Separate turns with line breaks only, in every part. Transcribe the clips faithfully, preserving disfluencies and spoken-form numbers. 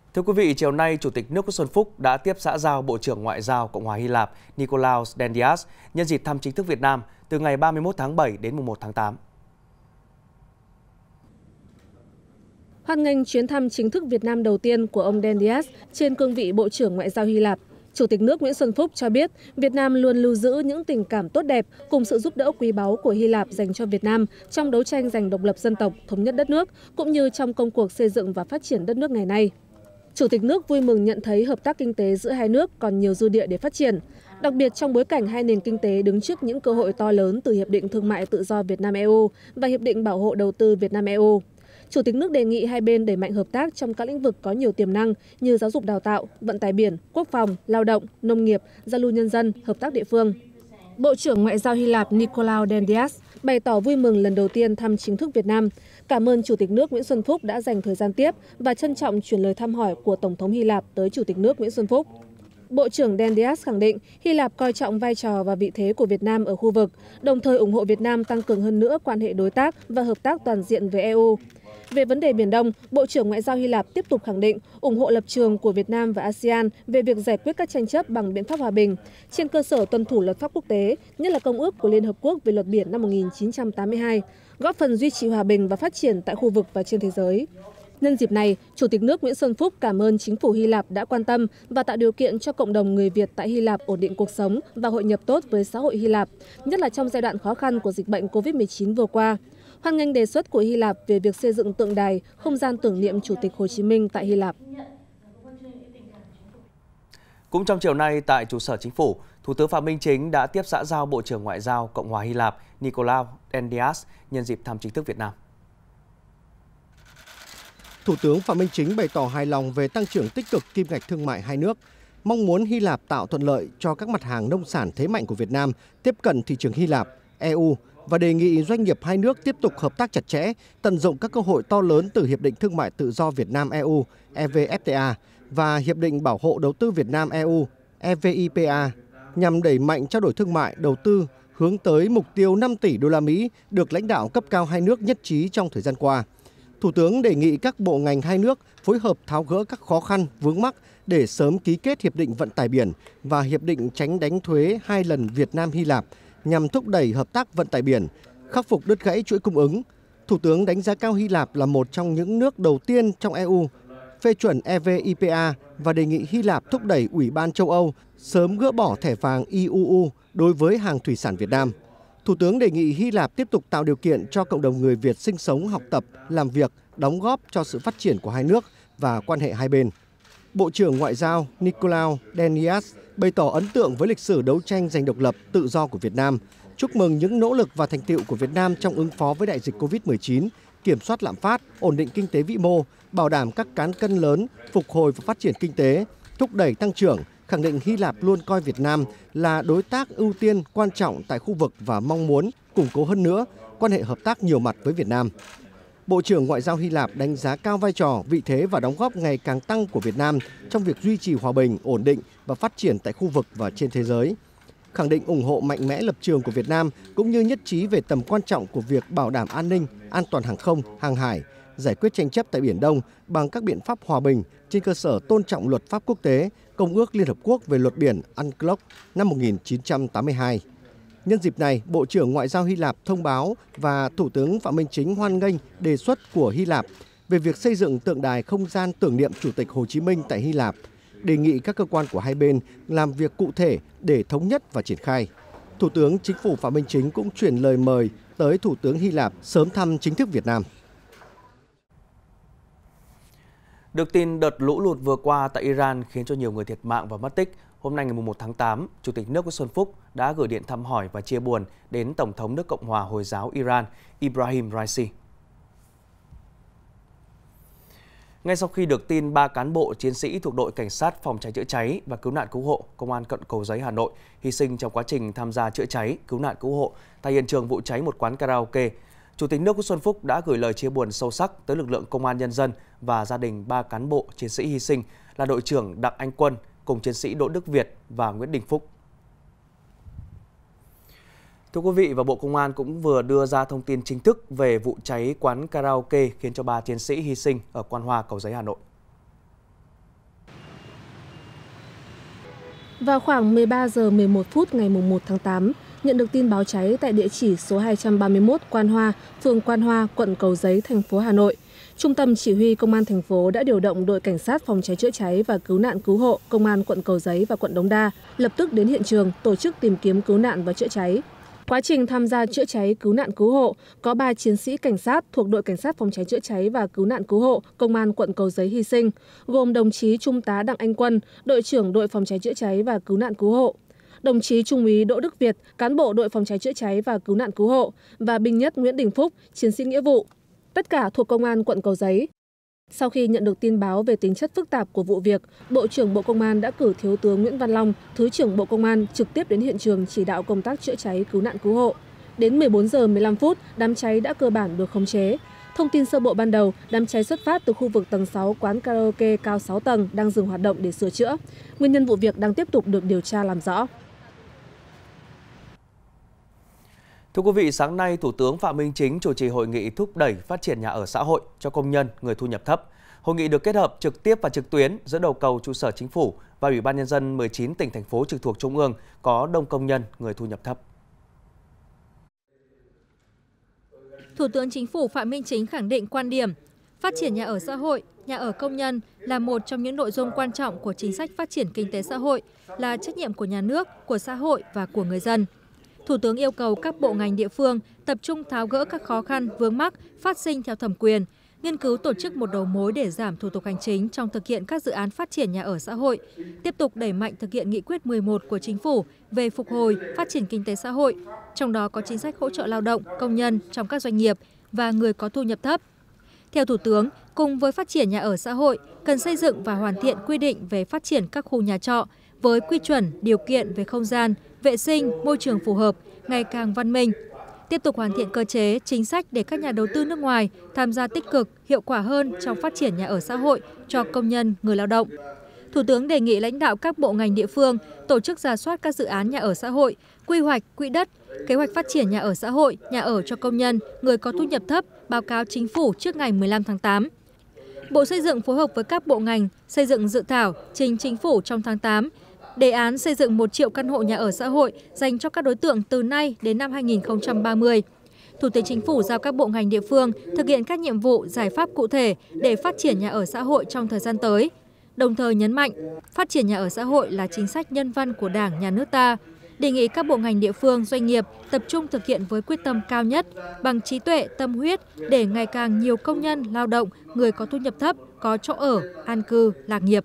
Thưa quý vị, chiều nay, Chủ tịch nước Nguyễn Xuân Phúc đã tiếp xã giao Bộ trưởng Ngoại giao Cộng hòa Hy Lạp Nikolaos Dendias nhân dịp thăm chính thức Việt Nam từ ngày ba mươi mốt tháng bảy đến mùng một tháng tám.
Hoan nghênh chuyến thăm chính thức Việt Nam đầu tiên của ông Dendias trên cương vị Bộ trưởng Ngoại giao Hy Lạp, Chủ tịch nước Nguyễn Xuân Phúc cho biết Việt Nam luôn lưu giữ những tình cảm tốt đẹp cùng sự giúp đỡ quý báu của Hy Lạp dành cho Việt Nam trong đấu tranh giành độc lập dân tộc, thống nhất đất nước, cũng như trong công cuộc xây dựng và phát triển đất nước ngày nay. Chủ tịch nước vui mừng nhận thấy hợp tác kinh tế giữa hai nước còn nhiều dư địa để phát triển, đặc biệt trong bối cảnh hai nền kinh tế đứng trước những cơ hội to lớn từ Hiệp định Thương mại Tự do Việt Nam-e u và Hiệp định Bảo hộ Đầu tư Việt Nam-e u. Chủ tịch nước đề nghị hai bên đẩy mạnh hợp tác trong các lĩnh vực có nhiều tiềm năng như giáo dục đào tạo, vận tải biển, quốc phòng, lao động, nông nghiệp, giao lưu nhân dân, hợp tác địa phương. Bộ trưởng Ngoại giao Hy Lạp Nikolaos Dendias bày tỏ vui mừng lần đầu tiên thăm chính thức Việt Nam, cảm ơn Chủ tịch nước Nguyễn Xuân Phúc đã dành thời gian tiếp và trân trọng chuyển lời thăm hỏi của Tổng thống Hy Lạp tới Chủ tịch nước Nguyễn Xuân Phúc. Bộ trưởng Dendias khẳng định Hy Lạp coi trọng vai trò và vị thế của Việt Nam ở khu vực, đồng thời ủng hộ Việt Nam tăng cường hơn nữa quan hệ đối tác và hợp tác toàn diện với e u. Về vấn đề Biển Đông, Bộ trưởng Ngoại giao Hy Lạp tiếp tục khẳng định ủng hộ lập trường của Việt Nam và a sê an về việc giải quyết các tranh chấp bằng biện pháp hòa bình, trên cơ sở tuân thủ luật pháp quốc tế, nhất là Công ước của Liên Hợp Quốc về luật biển năm một nghìn chín trăm tám mươi hai, góp phần duy trì hòa bình và phát triển tại khu vực và trên thế giới. Nhân dịp này, Chủ tịch nước Nguyễn Xuân Phúc cảm ơn chính phủ Hy Lạp đã quan tâm và tạo điều kiện cho cộng đồng người Việt tại Hy Lạp ổn định cuộc sống và hội nhập tốt với xã hội Hy Lạp, nhất là trong giai đoạn khó khăn của dịch bệnh Covid mười chín vừa qua. Hoan nghênh đề xuất của Hy Lạp về việc xây dựng tượng đài, không gian tưởng niệm Chủ tịch Hồ Chí Minh tại Hy Lạp.
Cũng trong chiều nay tại trụ sở Chính phủ, Thủ tướng Phạm Minh Chính đã tiếp xã giao Bộ trưởng Ngoại giao Cộng hòa Hy Lạp Nikolaos Dendias nhân dịp thăm chính thức Việt Nam.
Thủ tướng Phạm Minh Chính bày tỏ hài lòng về tăng trưởng tích cực kim ngạch thương mại hai nước, mong muốn Hy Lạp tạo thuận lợi cho các mặt hàng nông sản thế mạnh của Việt Nam tiếp cận thị trường Hy Lạp, e u và đề nghị doanh nghiệp hai nước tiếp tục hợp tác chặt chẽ, tận dụng các cơ hội to lớn từ Hiệp định Thương mại Tự do Việt Nam-e u e vê ép tê a và Hiệp định Bảo hộ Đầu tư Việt Nam-e u e vê i pê a nhằm đẩy mạnh trao đổi thương mại, đầu tư, hướng tới mục tiêu năm tỷ đô la Mỹ được lãnh đạo cấp cao hai nước nhất trí trong thời gian qua. Thủ tướng đề nghị các bộ ngành hai nước phối hợp tháo gỡ các khó khăn, vướng mắc để sớm ký kết Hiệp định Vận tải biển và Hiệp định tránh đánh thuế hai lần Việt Nam-Hy Lạp nhằm thúc đẩy hợp tác vận tải biển, khắc phục đứt gãy chuỗi cung ứng. Thủ tướng đánh giá cao Hy Lạp là một trong những nước đầu tiên trong e u phê chuẩn e vê i pê a và đề nghị Hy Lạp thúc đẩy Ủy ban châu Âu sớm gỡ bỏ thẻ vàng i u u đối với hàng thủy sản Việt Nam. Thủ tướng đề nghị Hy Lạp tiếp tục tạo điều kiện cho cộng đồng người Việt sinh sống, học tập, làm việc, đóng góp cho sự phát triển của hai nước và quan hệ hai bên. Bộ trưởng Ngoại giao Nikolaos Dendias bày tỏ ấn tượng với lịch sử đấu tranh giành độc lập, tự do của Việt Nam, chúc mừng những nỗ lực và thành tựu của Việt Nam trong ứng phó với đại dịch Covid mười chín, kiểm soát lạm phát, ổn định kinh tế vĩ mô, bảo đảm các cán cân lớn, phục hồi và phát triển kinh tế, thúc đẩy tăng trưởng, khẳng định Hy Lạp luôn coi Việt Nam là đối tác ưu tiên quan trọng tại khu vực và mong muốn củng cố hơn nữa quan hệ hợp tác nhiều mặt với Việt Nam. Bộ trưởng Ngoại giao Hy Lạp đánh giá cao vai trò, vị thế và đóng góp ngày càng tăng của Việt Nam trong việc duy trì hòa bình, ổn định và phát triển tại khu vực và trên thế giới. Khẳng định ủng hộ mạnh mẽ lập trường của Việt Nam cũng như nhất trí về tầm quan trọng của việc bảo đảm an ninh, an toàn hàng không, hàng hải, giải quyết tranh chấp tại Biển Đông bằng các biện pháp hòa bình trên cơ sở tôn trọng luật pháp quốc tế, Công ước Liên Hợp Quốc về luật biển UNCLOS năm một nghìn chín trăm tám mươi hai. Nhân dịp này, Bộ trưởng Ngoại giao Hy Lạp thông báo và Thủ tướng Phạm Minh Chính hoan nghênh đề xuất của Hy Lạp về việc xây dựng tượng đài không gian tưởng niệm Chủ tịch Hồ Chí Minh tại Hy Lạp, đề nghị các cơ quan của hai bên làm việc cụ thể để thống nhất và triển khai. Thủ tướng Chính phủ Phạm Minh Chính cũng chuyển lời mời tới Thủ tướng Hy Lạp sớm thăm chính thức Việt Nam.
Được tin đợt lũ lụt vừa qua tại Iran khiến cho nhiều người thiệt mạng và mất tích, hôm nay ngày mùng một tháng tám, Chủ tịch nước Nguyễn Xuân Phúc đã gửi điện thăm hỏi và chia buồn đến Tổng thống nước Cộng hòa Hồi giáo Iran Ibrahim Raisi. Ngay sau khi được tin ba cán bộ chiến sĩ thuộc đội cảnh sát phòng cháy chữa cháy và cứu nạn cứu hộ Công an quận Cầu Giấy, Hà Nội hy sinh trong quá trình tham gia chữa cháy, cứu nạn cứu hộ tại hiện trường vụ cháy một quán karaoke, Chủ tịch nước Nguyễn Xuân Phúc đã gửi lời chia buồn sâu sắc tới lực lượng Công an Nhân dân và gia đình ba cán bộ chiến sĩ hy sinh là đội trưởng Đặng Anh Quân cùng chiến sĩ Đỗ Đức Việt và Nguyễn Đình Phúc. Thưa quý vị, và Bộ Công an cũng vừa đưa ra thông tin chính thức về vụ cháy quán karaoke khiến cho ba chiến sĩ hy sinh ở Quan Hoa, Cầu Giấy, Hà Nội.
Vào khoảng mười ba giờ mười một phút ngày một tháng tám, nhận được tin báo cháy tại địa chỉ số hai trăm ba mươi mốt Quan Hoa, phường Quan Hoa, quận Cầu Giấy, thành phố Hà Nội. Trung tâm Chỉ huy Công an thành phố đã điều động đội cảnh sát phòng cháy chữa cháy và cứu nạn cứu hộ Công an quận Cầu Giấy và quận Đống Đa lập tức đến hiện trường tổ chức tìm kiếm cứu nạn và chữa cháy. Quá trình tham gia chữa cháy cứu nạn cứu hộ, có ba chiến sĩ cảnh sát thuộc đội cảnh sát phòng cháy chữa cháy và cứu nạn cứu hộ Công an quận Cầu Giấy hy sinh, gồm đồng chí Trung tá Đặng Anh Quân, đội trưởng đội phòng cháy chữa cháy và cứu nạn cứu hộ, đồng chí Trung úy Đỗ Đức Việt, cán bộ đội phòng cháy chữa cháy và cứu nạn cứu hộ, và binh nhất Nguyễn Đình Phúc, chiến sĩ nghĩa vụ, tất cả thuộc Công an quận Cầu Giấy. Sau khi nhận được tin báo về tính chất phức tạp của vụ việc, Bộ trưởng Bộ Công an đã cử Thiếu tướng Nguyễn Văn Long, Thứ trưởng Bộ Công an trực tiếp đến hiện trường chỉ đạo công tác chữa cháy cứu nạn cứu hộ. Đến mười bốn giờ mười lăm phút, đám cháy đã cơ bản được khống chế. Thông tin sơ bộ ban đầu, đám cháy xuất phát từ khu vực tầng sáu quán karaoke cao sáu tầng đang dừng hoạt động để sửa chữa. Nguyên nhân vụ việc đang tiếp tục được điều tra làm rõ.
Thưa quý vị, sáng nay, Thủ tướng Phạm Minh Chính chủ trì hội nghị thúc đẩy phát triển nhà ở xã hội cho công nhân, người thu nhập thấp. Hội nghị được kết hợp trực tiếp và trực tuyến giữa đầu cầu trụ sở Chính phủ và Ủy ban Nhân dân mười chín tỉnh, thành phố trực thuộc Trung ương có đông công nhân, người thu nhập thấp.
Thủ tướng Chính phủ Phạm Minh Chính khẳng định quan điểm phát triển nhà ở xã hội, nhà ở công nhân là một trong những nội dung quan trọng của chính sách phát triển kinh tế xã hội, là trách nhiệm của nhà nước, của xã hội và của người dân. Thủ tướng yêu cầu các bộ ngành địa phương tập trung tháo gỡ các khó khăn, vướng mắc phát sinh theo thẩm quyền, nghiên cứu tổ chức một đầu mối để giảm thủ tục hành chính trong thực hiện các dự án phát triển nhà ở xã hội, tiếp tục đẩy mạnh thực hiện nghị quyết mười một của Chính phủ về phục hồi, phát triển kinh tế xã hội, trong đó có chính sách hỗ trợ lao động, công nhân trong các doanh nghiệp và người có thu nhập thấp. Theo Thủ tướng, cùng với phát triển nhà ở xã hội, cần xây dựng và hoàn thiện quy định về phát triển các khu nhà trọ với quy chuẩn, điều kiện về không gian, vệ sinh, môi trường phù hợp, ngày càng văn minh. Tiếp tục hoàn thiện cơ chế, chính sách để các nhà đầu tư nước ngoài tham gia tích cực, hiệu quả hơn trong phát triển nhà ở xã hội cho công nhân, người lao động. Thủ tướng đề nghị lãnh đạo các bộ ngành địa phương tổ chức rà soát các dự án nhà ở xã hội, quy hoạch, quỹ đất, kế hoạch phát triển nhà ở xã hội, nhà ở cho công nhân, người có thu nhập thấp, báo cáo Chính phủ trước ngày mười lăm tháng tám. Bộ Xây dựng phối hợp với các bộ ngành xây dựng dự thảo trình Chính phủ trong tháng tám, đề án xây dựng một triệu căn hộ nhà ở xã hội dành cho các đối tượng từ nay đến năm hai nghìn không trăm ba mươi. Thủ tướng Chính phủ giao các bộ ngành địa phương thực hiện các nhiệm vụ, giải pháp cụ thể để phát triển nhà ở xã hội trong thời gian tới. Đồng thời nhấn mạnh, phát triển nhà ở xã hội là chính sách nhân văn của Đảng, Nhà nước ta. Đề nghị các bộ ngành địa phương, doanh nghiệp tập trung thực hiện với quyết tâm cao nhất, bằng trí tuệ, tâm huyết để ngày càng nhiều công nhân, lao động, người có thu nhập thấp, có chỗ ở, an cư, lạc nghiệp.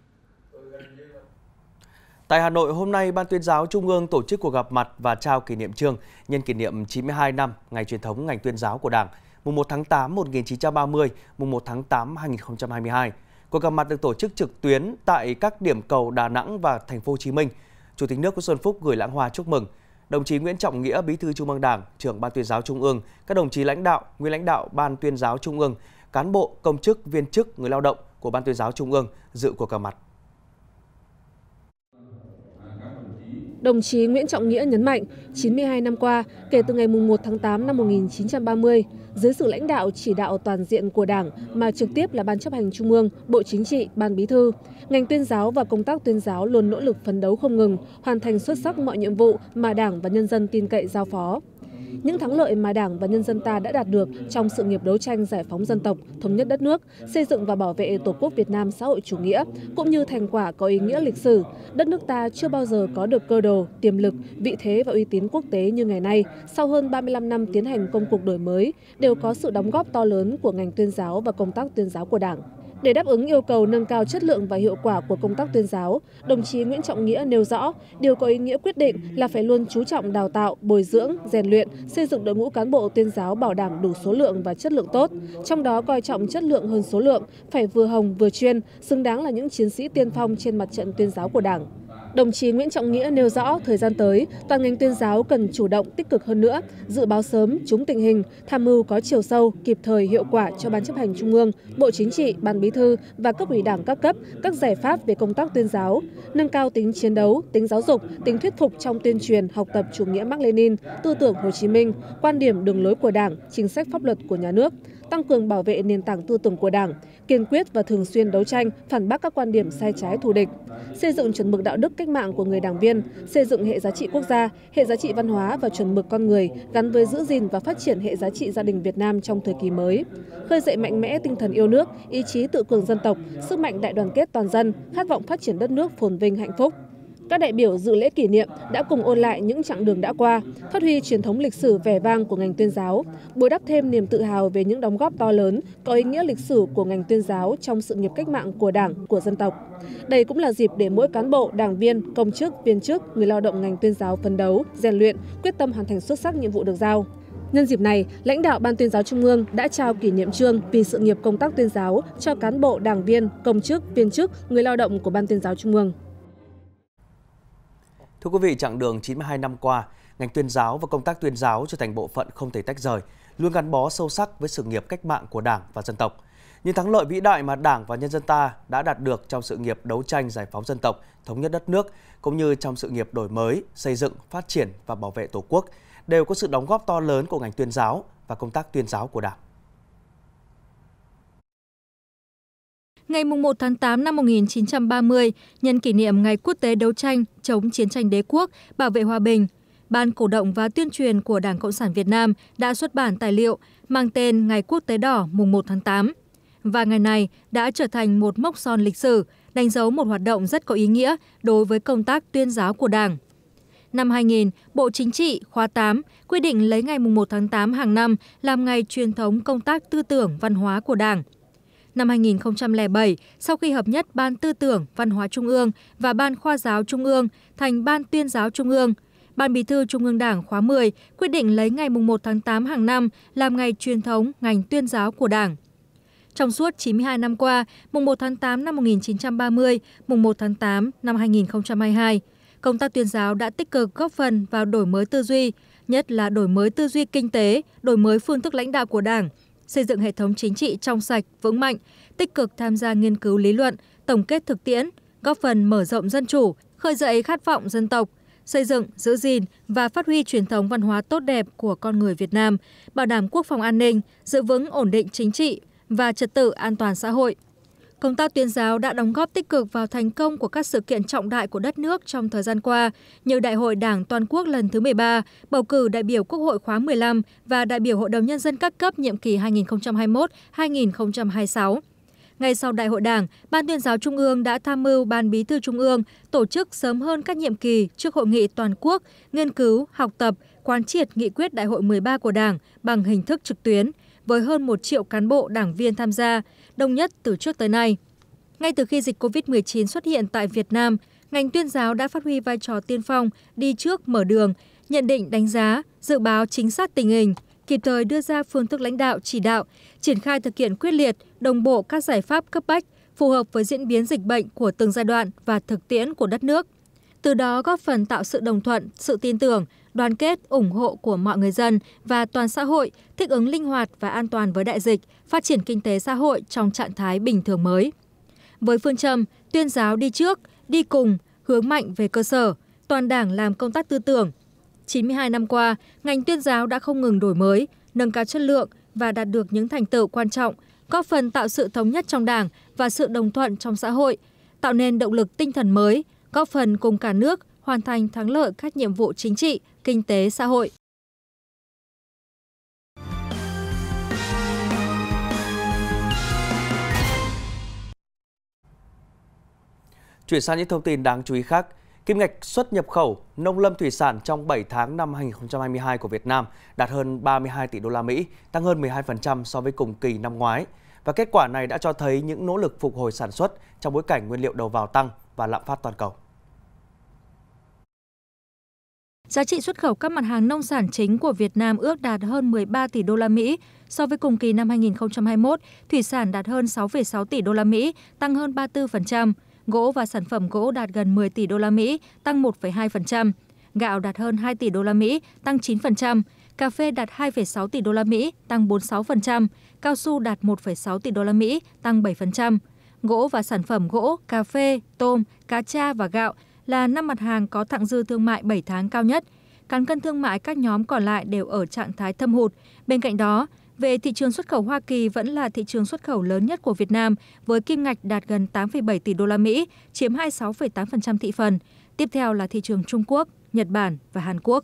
Tại Hà Nội, hôm nay, Ban Tuyên giáo Trung ương tổ chức cuộc gặp mặt và trao kỷ niệm chương nhân kỷ niệm chín mươi hai năm Ngày truyền thống ngành tuyên giáo của Đảng, mùng một tháng tám một nghìn chín trăm ba mươi, mùng một tháng tám hai nghìn không trăm hai mươi hai. Cuộc gặp mặt được tổ chức trực tuyến tại các điểm cầu Đà Nẵng và Thành phố Hồ Chí Minh. Chủ tịch nước Nguyễn Xuân Phúc gửi lãng hoa chúc mừng. Đồng chí Nguyễn Trọng Nghĩa, Bí thư Trung ương Đảng, trưởng Ban Tuyên giáo Trung ương, các đồng chí lãnh đạo, nguyên lãnh đạo Ban Tuyên giáo Trung ương, cán bộ, công chức, viên chức, người lao động của Ban Tuyên giáo Trung ương dự cuộc gặp mặt.
Đồng chí Nguyễn Trọng Nghĩa nhấn mạnh, chín mươi hai năm qua, kể từ ngày mùng một tháng tám năm một nghìn chín trăm ba mươi, dưới sự lãnh đạo chỉ đạo toàn diện của Đảng mà trực tiếp là Ban chấp hành Trung ương, Bộ Chính trị, Ban Bí thư, ngành tuyên giáo và công tác tuyên giáo luôn nỗ lực phấn đấu không ngừng, hoàn thành xuất sắc mọi nhiệm vụ mà Đảng và nhân dân tin cậy giao phó. Những thắng lợi mà Đảng và nhân dân ta đã đạt được trong sự nghiệp đấu tranh giải phóng dân tộc, thống nhất đất nước, xây dựng và bảo vệ Tổ quốc Việt Nam xã hội chủ nghĩa, cũng như thành quả có ý nghĩa lịch sử, đất nước ta chưa bao giờ có được cơ đồ, tiềm lực, vị thế và uy tín quốc tế như ngày nay, sau hơn ba mươi lăm năm tiến hành công cuộc đổi mới, đều có sự đóng góp to lớn của ngành tuyên giáo và công tác tuyên giáo của Đảng. Để đáp ứng yêu cầu nâng cao chất lượng và hiệu quả của công tác tuyên giáo, đồng chí Nguyễn Trọng Nghĩa nêu rõ, điều có ý nghĩa quyết định là phải luôn chú trọng đào tạo, bồi dưỡng, rèn luyện, xây dựng đội ngũ cán bộ tuyên giáo bảo đảm đủ số lượng và chất lượng tốt, trong đó coi trọng chất lượng hơn số lượng, phải vừa hồng vừa chuyên, xứng đáng là những chiến sĩ tiên phong trên mặt trận tuyên giáo của Đảng. Đồng chí Nguyễn Trọng Nghĩa nêu rõ, thời gian tới, toàn ngành tuyên giáo cần chủ động tích cực hơn nữa, dự báo sớm, trúng tình hình, tham mưu có chiều sâu, kịp thời, hiệu quả cho Ban chấp hành Trung ương, Bộ Chính trị, Ban Bí thư và cấp ủy Đảng các cấp các giải pháp về công tác tuyên giáo, nâng cao tính chiến đấu, tính giáo dục, tính thuyết phục trong tuyên truyền, học tập chủ nghĩa Mác Lênin, tư tưởng Hồ Chí Minh, quan điểm đường lối của Đảng, chính sách pháp luật của nhà nước, tăng cường bảo vệ nền tảng tư tưởng của Đảng, kiên quyết và thường xuyên đấu tranh, phản bác các quan điểm sai trái thù địch, xây dựng chuẩn mực đạo đức cách mạng của người đảng viên, xây dựng hệ giá trị quốc gia, hệ giá trị văn hóa và chuẩn mực con người gắn với giữ gìn và phát triển hệ giá trị gia đình Việt Nam trong thời kỳ mới, khơi dậy mạnh mẽ tinh thần yêu nước, ý chí tự cường dân tộc, sức mạnh đại đoàn kết toàn dân, khát vọng phát triển đất nước phồn vinh hạnh phúc. Các đại biểu dự lễ kỷ niệm đã cùng ôn lại những chặng đường đã qua, phát huy truyền thống lịch sử vẻ vang của ngành tuyên giáo, bồi đắp thêm niềm tự hào về những đóng góp to lớn, có ý nghĩa lịch sử của ngành tuyên giáo trong sự nghiệp cách mạng của Đảng, của dân tộc. Đây cũng là dịp để mỗi cán bộ, đảng viên, công chức, viên chức, người lao động ngành tuyên giáo phấn đấu, rèn luyện, quyết tâm hoàn thành xuất sắc nhiệm vụ được giao. Nhân dịp này, lãnh đạo Ban Tuyên giáo Trung ương đã trao kỷ niệm chương vì sự nghiệp công tác tuyên giáo cho cán bộ, đảng viên, công chức, viên chức, người lao động của Ban Tuyên giáo Trung ương.
Thưa quý vị, chặng đường chín mươi hai năm qua, ngành tuyên giáo và công tác tuyên giáo trở thành bộ phận không thể tách rời, luôn gắn bó sâu sắc với sự nghiệp cách mạng của Đảng và dân tộc. Những thắng lợi vĩ đại mà Đảng và nhân dân ta đã đạt được trong sự nghiệp đấu tranh giải phóng dân tộc, thống nhất đất nước, cũng như trong sự nghiệp đổi mới, xây dựng, phát triển và bảo vệ Tổ quốc, đều có sự đóng góp to lớn của ngành tuyên giáo và công tác tuyên giáo của Đảng.
Ngày một tháng tám năm một nghìn chín trăm ba mươi, nhân kỷ niệm Ngày Quốc tế đấu tranh chống chiến tranh đế quốc, bảo vệ hòa bình, Ban cổ động và tuyên truyền của Đảng Cộng sản Việt Nam đã xuất bản tài liệu mang tên Ngày Quốc tế đỏ mùng một tháng tám. Và ngày này đã trở thành một mốc son lịch sử, đánh dấu một hoạt động rất có ý nghĩa đối với công tác tuyên giáo của Đảng. Năm hai nghìn, Bộ Chính trị khóa tám quy định lấy ngày mùng một tháng tám hàng năm làm ngày truyền thống công tác tư tưởng văn hóa của Đảng. Năm hai nghìn không trăm lẻ bảy, sau khi hợp nhất Ban Tư tưởng Văn hóa Trung ương và Ban Khoa giáo Trung ương thành Ban Tuyên giáo Trung ương, Ban Bí thư Trung ương Đảng khóa mười quyết định lấy ngày mùng một tháng tám hàng năm làm ngày truyền thống ngành tuyên giáo của Đảng. Trong suốt chín mươi hai năm qua, mùng một tháng tám năm một nghìn chín trăm ba mươi, mùng một tháng tám năm hai nghìn không trăm hai mươi hai, công tác tuyên giáo đã tích cực góp phần vào đổi mới tư duy, nhất là đổi mới tư duy kinh tế, đổi mới phương thức lãnh đạo của Đảng, xây dựng hệ thống chính trị trong sạch, vững mạnh, tích cực tham gia nghiên cứu lý luận, tổng kết thực tiễn, góp phần mở rộng dân chủ, khơi dậy khát vọng dân tộc, xây dựng, giữ gìn và phát huy truyền thống văn hóa tốt đẹp của con người Việt Nam, bảo đảm quốc phòng an ninh, giữ vững ổn định chính trị và trật tự an toàn xã hội. Công tác tuyên giáo đã đóng góp tích cực vào thành công của các sự kiện trọng đại của đất nước trong thời gian qua, như Đại hội Đảng Toàn quốc lần thứ mười ba, bầu cử đại biểu Quốc hội khóa mười lăm và đại biểu Hội đồng Nhân dân các cấp nhiệm kỳ hai nghìn không trăm hai mươi mốt đến hai nghìn không trăm hai mươi sáu. Ngay sau Đại hội Đảng, Ban Tuyên giáo Trung ương đã tham mưu Ban Bí thư Trung ương tổ chức sớm hơn các nhiệm kỳ trước Hội nghị toàn quốc, nghiên cứu, học tập, quán triệt nghị quyết Đại hội mười ba của Đảng bằng hình thức trực tuyến, với hơn một triệu cán bộ đảng viên tham gia, đông nhất từ trước tới nay. Ngay từ khi dịch covid mười chín xuất hiện tại Việt Nam, ngành tuyên giáo đã phát huy vai trò tiên phong, đi trước mở đường, nhận định đánh giá, dự báo chính xác tình hình, kịp thời đưa ra phương thức lãnh đạo, chỉ đạo, triển khai thực hiện quyết liệt, đồng bộ các giải pháp cấp bách, phù hợp với diễn biến dịch bệnh của từng giai đoạn và thực tiễn của đất nước. Từ đó góp phần tạo sự đồng thuận, sự tin tưởng, đoàn kết, ủng hộ của mọi người dân và toàn xã hội, thích ứng linh hoạt và an toàn với đại dịch, phát triển kinh tế xã hội trong trạng thái bình thường mới. Với phương châm tuyên giáo đi trước, đi cùng, hướng mạnh về cơ sở, toàn Đảng làm công tác tư tưởng. chín mươi hai năm qua, ngành tuyên giáo đã không ngừng đổi mới, nâng cao chất lượng và đạt được những thành tựu quan trọng, góp phần tạo sự thống nhất trong Đảng và sự đồng thuận trong xã hội, tạo nên động lực tinh thần mới, góp phần cùng cả nước hoàn thành thắng lợi các nhiệm vụ chính trị, kinh tế, xã hội.
Chuyển sang những thông tin đáng chú ý khác, kim ngạch xuất nhập khẩu nông lâm thủy sản trong bảy tháng năm hai nghìn không trăm hai mươi hai của Việt Nam đạt hơn ba mươi hai tỷ đô la Mỹ, tăng hơn mười hai phần trăm so với cùng kỳ năm ngoái. Và kết quả này đã cho thấy những nỗ lực phục hồi sản xuất trong bối cảnh nguyên liệu đầu vào tăng và lạm phát toàn cầu.
Giá trị xuất khẩu các mặt hàng nông sản chính của Việt Nam ước đạt hơn mười ba tỷ đô la Mỹ. So với cùng kỳ năm hai nghìn không trăm hai mươi mốt, thủy sản đạt hơn sáu phẩy sáu tỷ đô la Mỹ, tăng hơn ba mươi tư phần trăm. Gỗ và sản phẩm gỗ đạt gần mười tỷ đô la Mỹ, tăng một phẩy hai phần trăm. Gạo đạt hơn hai tỷ đô la Mỹ, tăng chín phần trăm. Cà phê đạt hai phẩy sáu tỷ đô la Mỹ, tăng bốn mươi sáu phần trăm. Cao su đạt một phẩy sáu tỷ đô la Mỹ, tăng bảy phần trăm. Gỗ và sản phẩm gỗ, cà phê, tôm, cá tra và gạo là năm mặt hàng có thặng dư thương mại bảy tháng cao nhất. Cán cân thương mại các nhóm còn lại đều ở trạng thái thâm hụt. Bên cạnh đó, Về thị trường xuất khẩu, Hoa Kỳ vẫn là thị trường xuất khẩu lớn nhất của Việt Nam với kim ngạch đạt gần tám phẩy bảy tỷ đô la Mỹ, chiếm hai mươi sáu phẩy tám phần trăm thị phần. Tiếp theo là thị trường Trung Quốc, Nhật Bản và Hàn Quốc.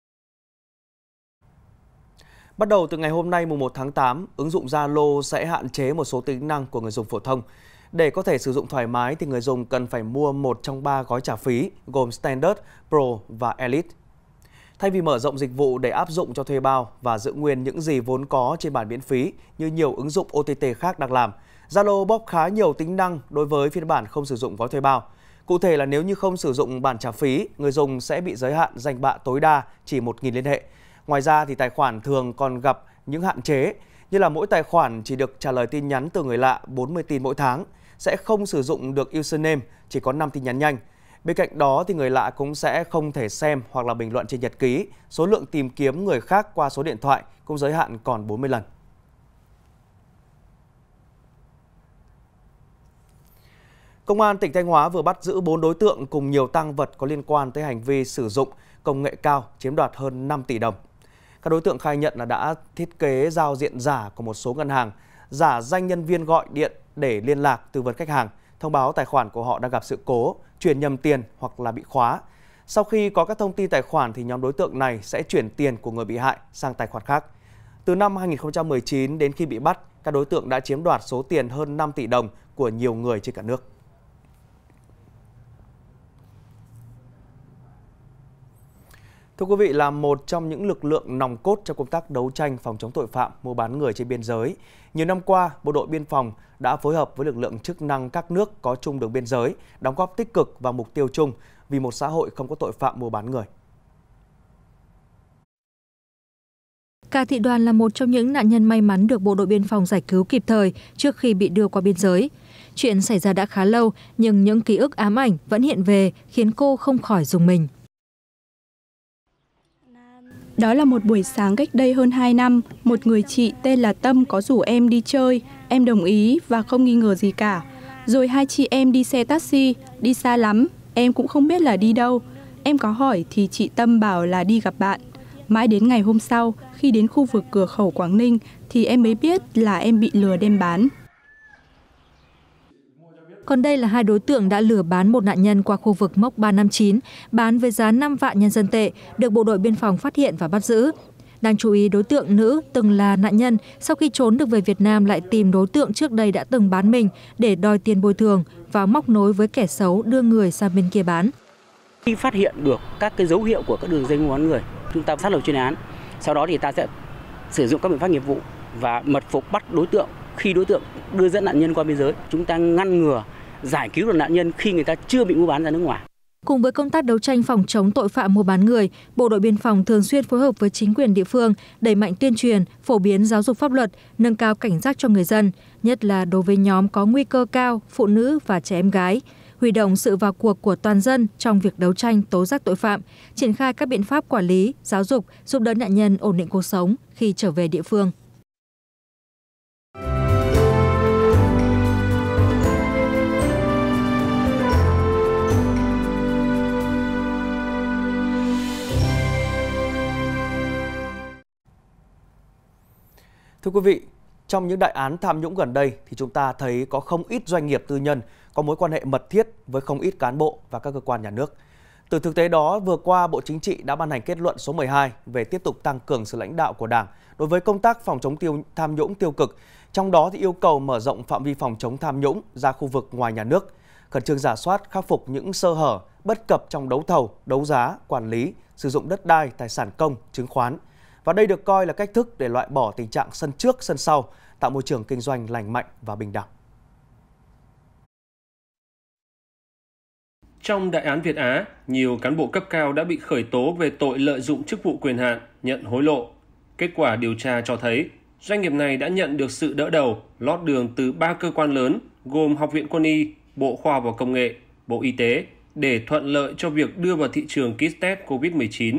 Bắt đầu từ ngày hôm nay mùng một tháng tám, ứng dụng Zalo sẽ hạn chế một số tính năng của người dùng phổ thông. Để có thể sử dụng thoải mái thì người dùng cần phải mua một trong ba gói trả phí gồm Standard, Pro và Elite. Thay vì mở rộng dịch vụ để áp dụng cho thuê bao và giữ nguyên những gì vốn có trên bản miễn phí như nhiều ứng dụng ô tê tê khác đang làm, Zalo bóp khá nhiều tính năng đối với phiên bản không sử dụng gói thuê bao. Cụ thể là nếu như không sử dụng bản trả phí, người dùng sẽ bị giới hạn danh bạ tối đa chỉ một nghìn liên hệ. Ngoài ra thì tài khoản thường còn gặp những hạn chế như là mỗi tài khoản chỉ được trả lời tin nhắn từ người lạ bốn mươi tin mỗi tháng, sẽ không sử dụng được username, chỉ có năm tin nhắn nhanh. Bên cạnh đó thì người lạ cũng sẽ không thể xem hoặc là bình luận trên nhật ký, số lượng tìm kiếm người khác qua số điện thoại cũng giới hạn còn bốn mươi lần. Công an tỉnh Thanh Hóa vừa bắt giữ bốn đối tượng cùng nhiều tang vật có liên quan tới hành vi sử dụng công nghệ cao chiếm đoạt hơn năm tỷ đồng. Các đối tượng khai nhận là đã thiết kế giao diện giả của một số ngân hàng, giả danh nhân viên gọi điện để liên lạc tư vấn khách hàng, thông báo tài khoản của họ đang gặp sự cố, chuyển nhầm tiền hoặc là bị khóa. Sau khi có các thông tin tài khoản thì nhóm đối tượng này sẽ chuyển tiền của người bị hại sang tài khoản khác. Từ năm hai nghìn không trăm mười chín đến khi bị bắt, các đối tượng đã chiếm đoạt số tiền hơn năm tỷ đồng của nhiều người trên cả nước. Thưa quý vị, là một trong những lực lượng nòng cốt trong công tác đấu tranh phòng chống tội phạm mua bán người trên biên giới, nhiều năm qua, Bộ đội Biên phòng đã phối hợp với lực lượng chức năng các nước có chung đường biên giới, đóng góp tích cực vào mục tiêu chung vì một xã hội không có tội phạm mua bán người.
Cà Thị Đoàn là một trong những nạn nhân may mắn được Bộ đội Biên phòng giải cứu kịp thời trước khi bị đưa qua biên giới. Chuyện xảy ra đã khá lâu, nhưng những ký ức ám ảnh vẫn hiện về khiến cô không khỏi rùng mình.
Đó là một buổi sáng cách đây hơn hai năm, một người chị tên là Tâm có rủ em đi chơi, em đồng ý và không nghi ngờ gì cả. Rồi hai chị em đi xe taxi, đi xa lắm, em cũng không biết là đi đâu. Em có hỏi thì chị Tâm bảo là đi gặp bạn. Mãi đến ngày hôm sau, khi đến khu vực cửa khẩu Quảng Ninh thì em mới biết là em bị lừa đem bán.
Còn đây là hai đối tượng đã lừa bán một nạn nhân qua khu vực mốc ba năm chín, bán với giá năm vạn nhân dân tệ, được Bộ đội Biên phòng phát hiện và bắt giữ. Đáng chú ý, đối tượng nữ từng là nạn nhân, sau khi trốn được về Việt Nam lại tìm đối tượng trước đây đã từng bán mình để đòi tiền bồi thường và móc nối với kẻ xấu đưa người sang bên kia bán.
Khi phát hiện được các cái dấu hiệu của các đường dây mua bán người, chúng ta xác lập chuyên án. Sau đó thì ta sẽ sử dụng các biện pháp nghiệp vụ và mật phục bắt đối tượng. Khi đối tượng đưa dẫn nạn nhân qua biên giới, chúng ta ngăn ngừa, giải cứu được nạn nhân khi người ta chưa bị mua bán ra nước ngoài.
Cùng với công tác đấu tranh phòng chống tội phạm mua bán người, Bộ đội Biên phòng thường xuyên phối hợp với chính quyền địa phương, đẩy mạnh tuyên truyền, phổ biến giáo dục pháp luật, nâng cao cảnh giác cho người dân, nhất là đối với nhóm có nguy cơ cao, phụ nữ và trẻ em gái, huy động sự vào cuộc của toàn dân trong việc đấu tranh tố giác tội phạm, triển khai các biện pháp quản lý, giáo dục, giúp đỡ nạn nhân ổn định cuộc sống khi trở về địa phương.
Thưa quý vị, trong những đại án tham nhũng gần đây thì chúng ta thấy có không ít doanh nghiệp tư nhân có mối quan hệ mật thiết với không ít cán bộ và các cơ quan nhà nước. Từ thực tế đó, vừa qua Bộ Chính trị đã ban hành kết luận số mười hai về tiếp tục tăng cường sự lãnh đạo của Đảng đối với công tác phòng chống tiêu tham nhũng tiêu cực, trong đó thì yêu cầu mở rộng phạm vi phòng chống tham nhũng ra khu vực ngoài nhà nước, khẩn trương rà soát khắc phục những sơ hở, bất cập trong đấu thầu, đấu giá, quản lý, sử dụng đất đai, tài sản công, chứng khoán. Và đây được coi là cách thức để loại bỏ tình trạng sân trước, sân sau, tạo môi trường kinh doanh lành mạnh và bình đẳng.
Trong đại án Việt Á, nhiều cán bộ cấp cao đã bị khởi tố về tội lợi dụng chức vụ quyền hạn, nhận hối lộ. Kết quả điều tra cho thấy, doanh nghiệp này đã nhận được sự đỡ đầu, lót đường từ ba cơ quan lớn gồm Học viện Quân y, Bộ Khoa học và Công nghệ, Bộ Y tế để thuận lợi cho việc đưa vào thị trường kit test covid mười chín.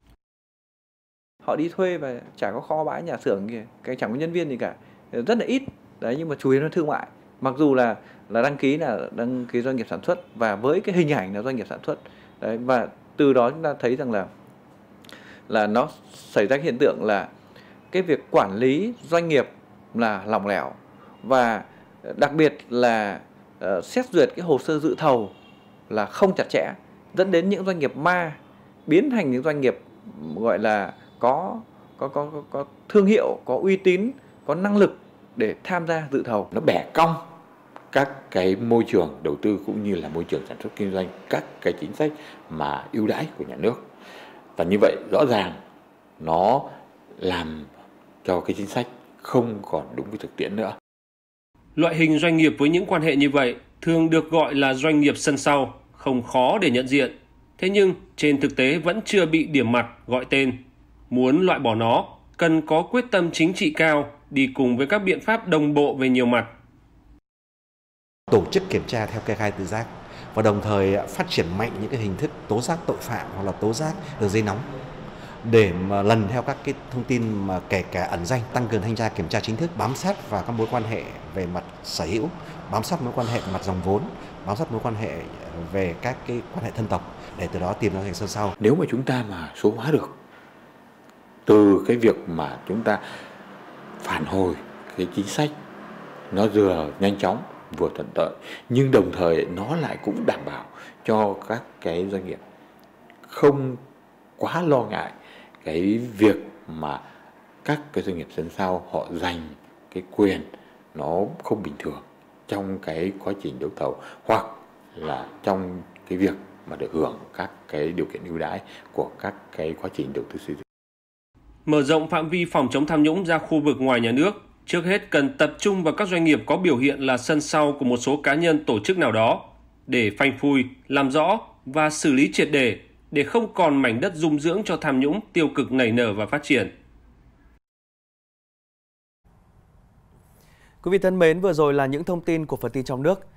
Họ đi thuê và chả có kho bãi nhà xưởng kìa, cái chẳng có nhân viên gì cả, rất là ít. Đấy, nhưng mà chủ yếu là thương mại. Mặc dù là là đăng ký là đăng ký doanh nghiệp sản xuất và với cái hình ảnh là doanh nghiệp sản xuất. Đấy, và từ đó chúng ta thấy rằng là là nó xảy ra hiện tượng là cái việc quản lý doanh nghiệp là lỏng lẻo, và đặc biệt là uh, xét duyệt cái hồ sơ dự thầu là không chặt chẽ, dẫn đến những doanh nghiệp ma biến thành những doanh nghiệp gọi là có có có có, có thương hiệu, có uy tín, có năng lực để tham gia dự thầu.
Nó bẻ cong các cái môi trường đầu tư cũng như là môi trường sản xuất kinh doanh, các cái chính sách mà ưu đãi của nhà nước. Và như vậy rõ ràng nó làm cho cái chính sách không còn đúng với thực tiễn nữa.
Loại hình doanh nghiệp với những quan hệ như vậy thường được gọi là doanh nghiệp sân sau, không khó để nhận diện. Thế nhưng trên thực tế vẫn chưa bị điểm mặt gọi tên. Muốn loại bỏ nó, cần có quyết tâm chính trị cao, đi cùng với các biện pháp đồng bộ về nhiều mặt.
Tổ chức kiểm tra theo kê khai tự giác và đồng thời phát triển mạnh những cái hình thức tố giác tội phạm hoặc là tố giác đường dây nóng để mà lần theo các cái thông tin mà kể cả ẩn danh, tăng cường thanh tra kiểm tra chính thức, bám sát vào các mối quan hệ về mặt sở hữu, bám sát mối quan hệ về mặt dòng vốn, bám sát mối quan hệ về các cái quan hệ thân tộc để từ đó tìm ra thành sân sau.
Nếu mà chúng ta mà số hóa được từ cái việc mà chúng ta phản hồi cái chính sách nó vừa nhanh chóng vừa thuận lợi, nhưng đồng thời nó lại cũng đảm bảo cho các cái doanh nghiệp không quá lo ngại cái việc mà các cái doanh nghiệp sân sau họ giành cái quyền nó không bình thường trong cái quá trình đấu thầu, hoặc là trong cái việc mà được hưởng các cái điều kiện ưu đãi của các cái quá trình đầu tư xây dựng.
Mở rộng phạm vi phòng chống tham nhũng ra khu vực ngoài nhà nước, trước hết cần tập trung vào các doanh nghiệp có biểu hiện là sân sau của một số cá nhân tổ chức nào đó để phanh phui, làm rõ và xử lý triệt để để không còn mảnh đất dung dưỡng cho tham nhũng tiêu cực nảy nở và phát triển.
Quý vị thân mến, vừa rồi là những thông tin của phần tin trong nước.